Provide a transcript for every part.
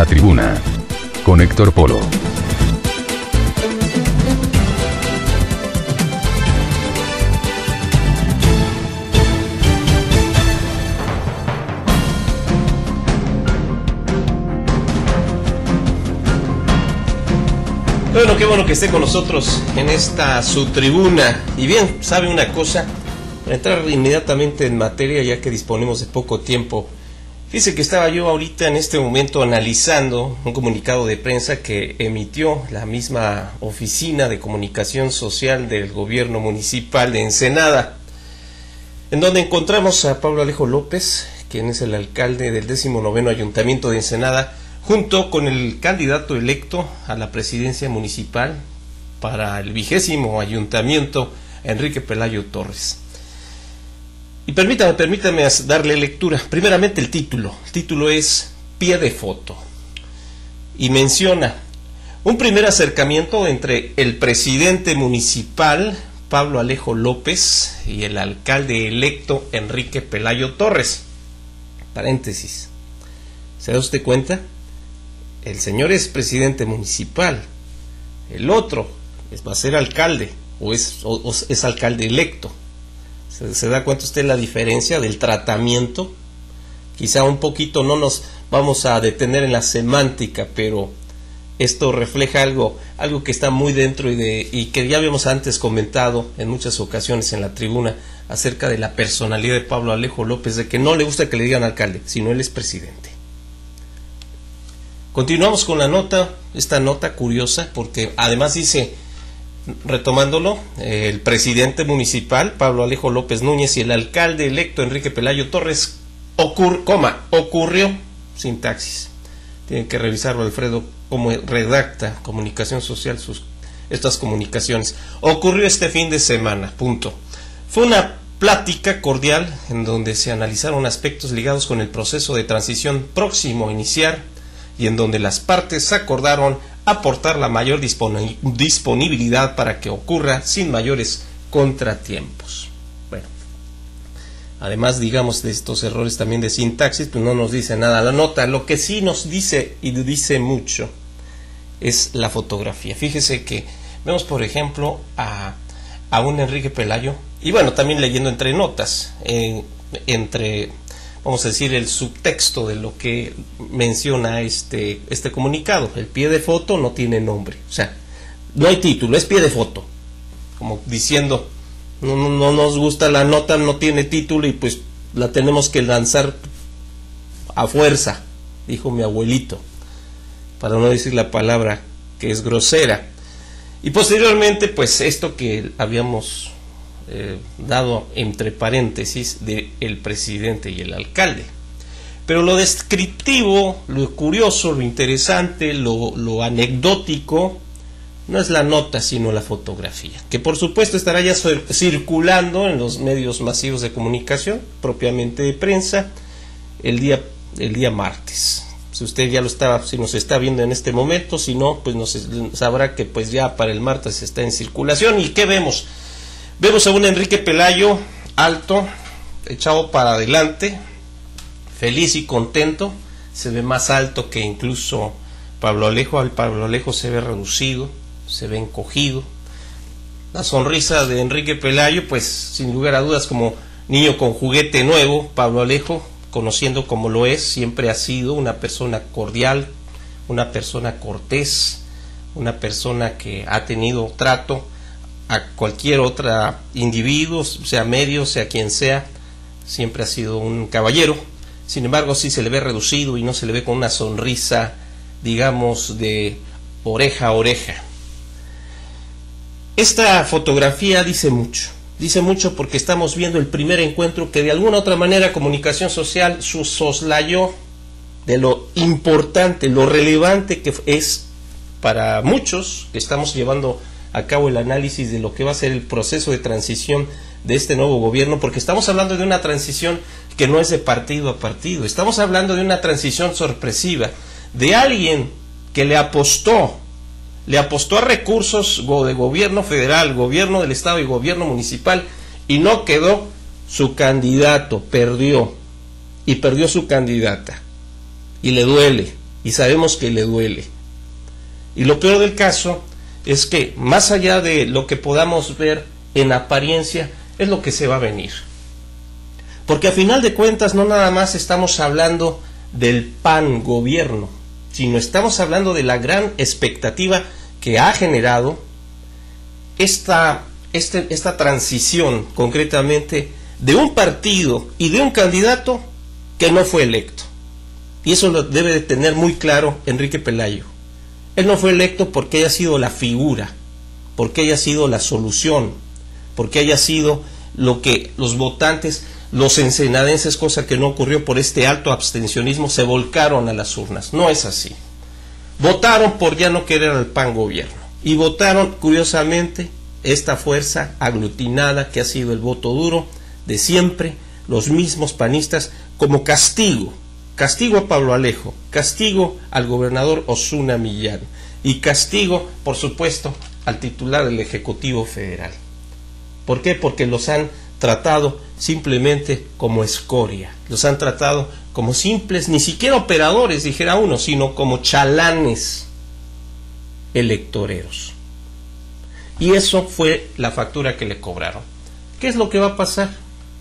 La Tribuna, con Héctor Polo. Bueno, qué bueno que esté con nosotros en esta su tribuna. Y bien, sabe una cosa, para entrar inmediatamente en materia, ya que disponemos de poco tiempo. Fíjese que estaba yo ahorita en este momento analizando un comunicado de prensa que emitió la misma Oficina de Comunicación Social del Gobierno Municipal de Ensenada, en donde encontramos a Pablo Alejo López, quien es el alcalde del 19º Ayuntamiento de Ensenada, junto con el candidato electo a la presidencia municipal para el 20º Ayuntamiento, Enrique Pelayo Torres. Y permítame darle lectura. Primeramente el título. El título es Pie de foto. Y menciona un primer acercamiento entre el presidente municipal, Pablo Alejo López, y el alcalde electo, Enrique Pelayo Torres. Paréntesis. ¿Se da usted cuenta? El señor es presidente municipal. El otro va a ser alcalde, o es alcalde electo. ¿Se da cuenta usted la diferencia del tratamiento? Quizá un poquito no nos vamos a detener en la semántica, pero esto refleja algo que está muy dentro y que ya habíamos antes comentado en muchas ocasiones en la tribuna acerca de la personalidad de Pablo Alejo López, de que no le gusta que le digan alcalde, sino él es presidente. Continuamos con la nota, esta nota curiosa, porque además dice, retomándolo, el presidente municipal, Pablo Alejo López Núñez, y el alcalde electo, Enrique Pelayo Torres, ocurrió, sintaxis. Tienen que revisarlo, Alfredo, cómo redacta Comunicación Social estas comunicaciones. Ocurrió este fin de semana, punto. Fue una plática cordial en donde se analizaron aspectos ligados con el proceso de transición próximo a iniciar, y en donde las partes acordaron aportar la mayor disponibilidad para que ocurra sin mayores contratiempos. Bueno, además, digamos, de estos errores también de sintaxis, pues no nos dice nada la nota. Lo que sí nos dice, y dice mucho, es la fotografía. Fíjese que vemos, por ejemplo, a un Enrique Pelayo, y bueno, también leyendo entre notas, vamos a decir, el subtexto de lo que menciona este comunicado. El pie de foto no tiene nombre, o sea, no hay título, es pie de foto, como diciendo, no nos gusta la nota, no tiene título y pues la tenemos que lanzar a fuerza, dijo mi abuelito, para no decir la palabra que es grosera. Y posteriormente, pues esto que habíamos dado entre paréntesis de el presidente y el alcalde. Pero lo descriptivo, lo curioso, lo interesante, lo anecdótico, no es la nota, sino la fotografía, que por supuesto estará ya circulando en los medios masivos de comunicación, propiamente de prensa, el día martes. Si usted ya si nos está viendo en este momento, si no, pues sabrá que pues ya para el martes está en circulación. ¿Y qué vemos? Vemos a un Enrique Pelayo alto, echado para adelante, feliz y contento. Se ve más alto que incluso Pablo Alejo. Al Pablo Alejo se ve reducido, se ve encogido. La sonrisa de Enrique Pelayo, pues sin lugar a dudas, como niño con juguete nuevo. Pablo Alejo, conociendo como lo es, siempre ha sido una persona cordial, una persona cortés, una persona que ha tenido trato a cualquier otro individuo, sea medio, sea quien sea, siempre ha sido un caballero. Sin embargo, sí se le ve reducido y no se le ve con una sonrisa, digamos, de oreja a oreja. Esta fotografía dice mucho porque estamos viendo el primer encuentro que de alguna otra manera Comunicación Social soslayó de lo importante, lo relevante que es para muchos que estamos llevando a cabo el análisis de lo que va a ser el proceso de transición de este nuevo gobierno, porque estamos hablando de una transición que no es de partido a partido, estamos hablando de una transición sorpresiva, de alguien que le apostó a recursos de gobierno federal, gobierno del estado y gobierno municipal, y no quedó su candidato, perdió su candidata, y le duele, y sabemos que le duele. Y lo peor del caso es que más allá de lo que podamos ver en apariencia, es lo que se va a venir. Porque a final de cuentas no nada más estamos hablando del PAN gobierno, sino estamos hablando de la gran expectativa que ha generado esta transición, concretamente, de un partido y de un candidato que no fue electo. Y eso lo debe de tener muy claro Enrique Pelayo. Él no fue electo porque haya sido la figura, porque haya sido la solución, porque haya sido lo que los votantes, los ensenadenses, cosa que no ocurrió por este alto abstencionismo, se volcaron a las urnas. No es así. Votaron por ya no querer al PAN gobierno. Y votaron, curiosamente, esta fuerza aglutinada que ha sido el voto duro de siempre, los mismos panistas, como castigo. Castigo a Pablo Alejo, castigo al gobernador Osuna Millán y castigo, por supuesto, al titular del Ejecutivo Federal. ¿Por qué? Porque los han tratado simplemente como escoria, los han tratado como simples, ni siquiera operadores, dijera uno, sino como chalanes electoreros. Y eso fue la factura que le cobraron. ¿Qué es lo que va a pasar?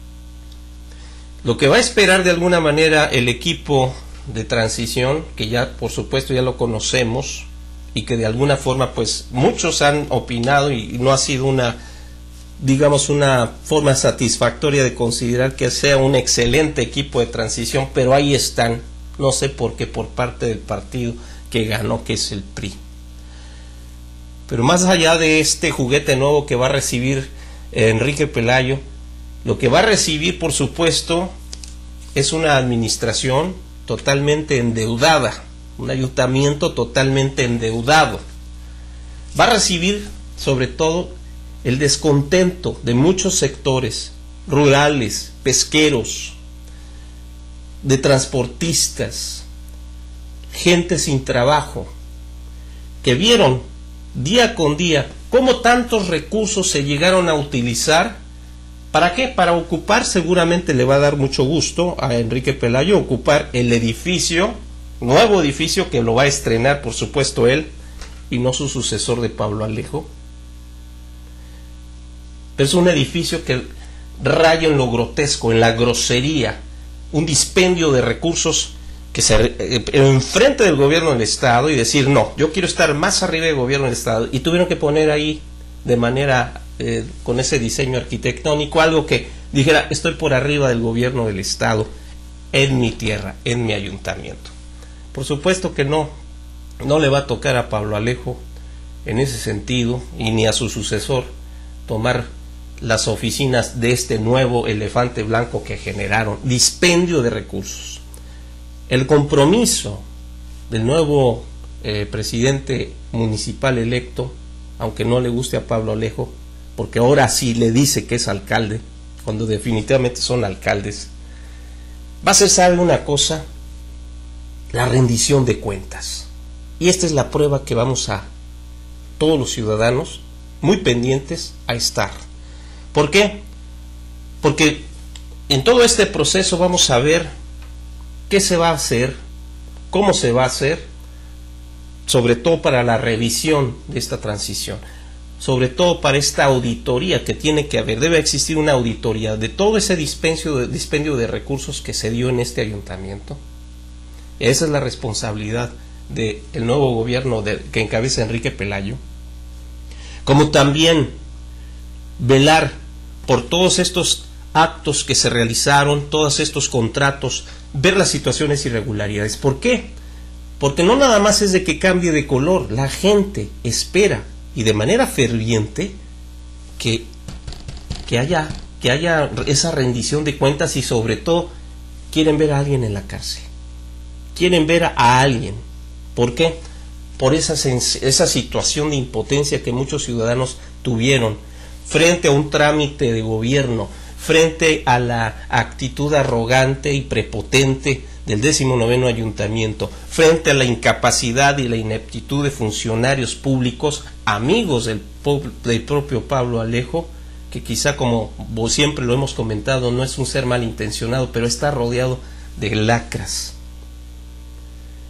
Lo que va a esperar de alguna manera el equipo de transición, que ya por supuesto ya lo conocemos y que de alguna forma pues muchos han opinado y no ha sido una, digamos, una forma satisfactoria de considerar que sea un excelente equipo de transición, pero ahí están, no sé por qué, por parte del partido que ganó, que es el PRI. Pero más allá de este juguete nuevo que va a recibir Enrique Pelayo, lo que va a recibir, por supuesto, es una administración totalmente endeudada, un ayuntamiento totalmente endeudado. Va a recibir, sobre todo, el descontento de muchos sectores rurales, pesqueros, de transportistas, gente sin trabajo, que vieron día con día cómo tantos recursos se llegaron a utilizar. ¿Para qué? Para ocupar, seguramente le va a dar mucho gusto a Enrique Pelayo, ocupar el edificio, nuevo edificio que lo va a estrenar, por supuesto, él, y no su sucesor de Pablo Alejo. Pero es un edificio que raya en lo grotesco, en la grosería, un dispendio de recursos que se enfrente del gobierno del Estado y decir, no, yo quiero estar más arriba del gobierno del Estado, y tuvieron que poner ahí de manera con ese diseño arquitectónico algo que dijera, estoy por arriba del gobierno del Estado, en mi tierra, en mi ayuntamiento. Por supuesto que no le va a tocar a Pablo Alejo en ese sentido, y ni a su sucesor, tomar las oficinas de este nuevo elefante blanco que generaron, dispendio de recursos. El compromiso del nuevo presidente municipal electo, aunque no le guste a Pablo Alejo, porque ahora sí le dice que es alcalde, cuando definitivamente son alcaldes, va a ser, ¿sabe una cosa? La rendición de cuentas. Y esta es la prueba que vamos a, todos los ciudadanos, muy pendientes a estar. ¿Por qué? Porque en todo este proceso vamos a ver qué se va a hacer, cómo se va a hacer, sobre todo para la revisión de esta transición, sobre todo para esta auditoría que tiene que haber, debe existir una auditoría de todo ese dispendio de recursos que se dio en este ayuntamiento. Esa es la responsabilidad del nuevo gobierno que encabeza Enrique Pelayo, como también velar por todos estos actos que se realizaron, todos estos contratos, ver las situaciones irregularidades. ¿Por qué? Porque no nada más es de que cambie de color, la gente espera y de manera ferviente que haya esa rendición de cuentas, y sobre todo quieren ver a alguien en la cárcel, quieren ver a alguien. ¿Por qué? Por esa situación de impotencia que muchos ciudadanos tuvieron frente a un trámite de gobierno, frente a la actitud arrogante y prepotente del 19º ayuntamiento, frente a la incapacidad y la ineptitud de funcionarios públicos, amigos del propio Pablo Alejo, que quizá, como siempre lo hemos comentado, no es un ser malintencionado, pero está rodeado de lacras.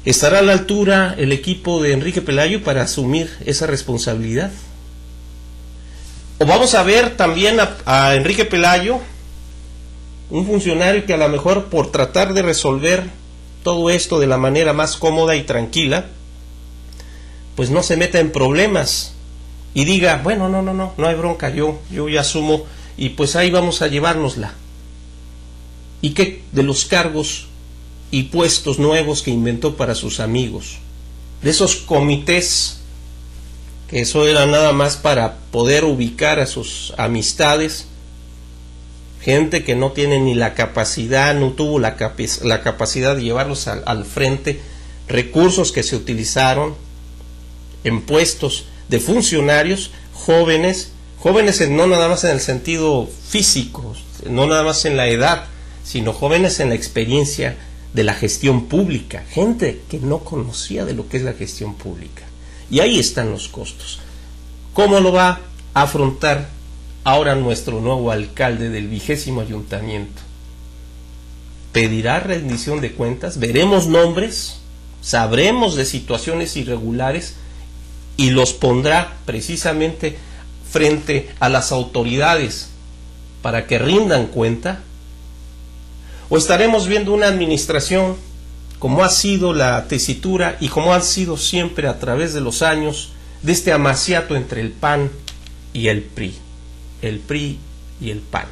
¿Estará a la altura el equipo de Enrique Pelayo para asumir esa responsabilidad? ¿O vamos a ver también a Enrique Pelayo, un funcionario que a lo mejor por tratar de resolver todo esto de la manera más cómoda y tranquila, pues no se meta en problemas y diga, bueno, no hay bronca, yo ya asumo y pues ahí vamos a llevárnosla? ¿Y qué de los cargos y puestos nuevos que inventó para sus amigos? De esos comités, que eso era nada más para poder ubicar a sus amistades, gente que no tiene ni la capacidad, no tuvo la capacidad de llevarlos al frente, recursos que se utilizaron en puestos de funcionarios jóvenes no nada más en el sentido físico, no nada más en la edad, sino jóvenes en la experiencia de la gestión pública, gente que no conocía de lo que es la gestión pública. Y ahí están los costos. ¿Cómo lo va a afrontar ahora nuestro nuevo alcalde del 20º ayuntamiento? ¿Pedirá rendición de cuentas? ¿Veremos nombres? ¿Sabremos de situaciones irregulares? Y los pondrá precisamente frente a las autoridades para que rindan cuenta. ¿O estaremos viendo una administración como ha sido la tesitura y como han sido siempre a través de los años, de este amaciato entre el PAN y el PRI y el PAN?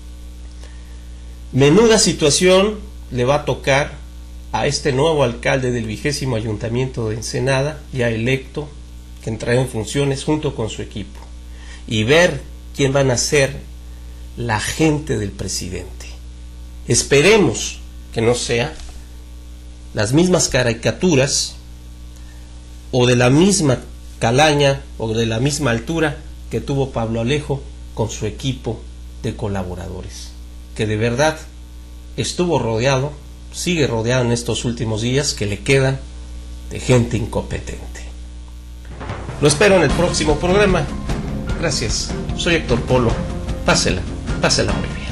Menuda situación le va a tocar a este nuevo alcalde del 20º ayuntamiento de Ensenada, ya electo, que entrará en funciones junto con su equipo, y ver quién van a ser la gente del presidente. Esperemos que no sea las mismas caricaturas o de la misma calaña o de la misma altura que tuvo Pablo Alejo con su equipo de colaboradores, que de verdad estuvo rodeado, sigue rodeado en estos últimos días que le quedan de gente incompetente. Lo espero en el próximo programa. Gracias. Soy Héctor Polo. Pásela muy bien.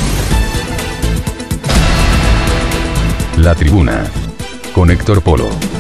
La Tribuna con Héctor Polo.